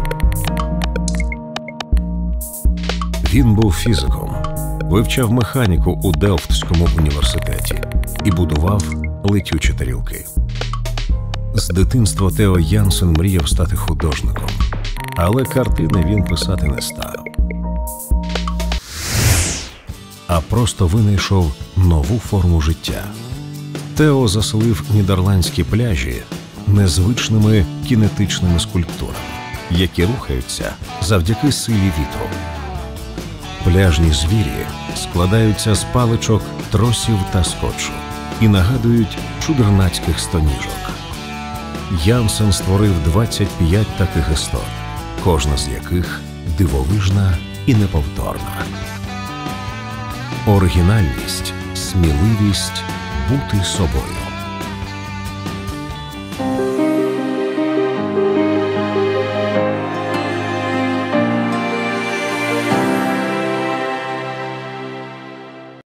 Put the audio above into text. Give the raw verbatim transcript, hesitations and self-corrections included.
Він був фізиком, вивчав механіку у Делфтському університеті і будував летючі тарілки. З дитинства Тео Янсен мріяв стати художником, але картини він писати не став, а просто винайшов нову форму життя. Тео заселив нідерландські пляжі незвичними кінетичними скульптурами, які рухаються завдяки силі вітру. Пляжні звірі складаються з паличок, тросів та скотчу і нагадують чудернацьких стоніжок. Янсен створив двадцять п'ять таких істот, кожна з яких дивовижна і неповторна. Оригінальність, сміливість бути собою.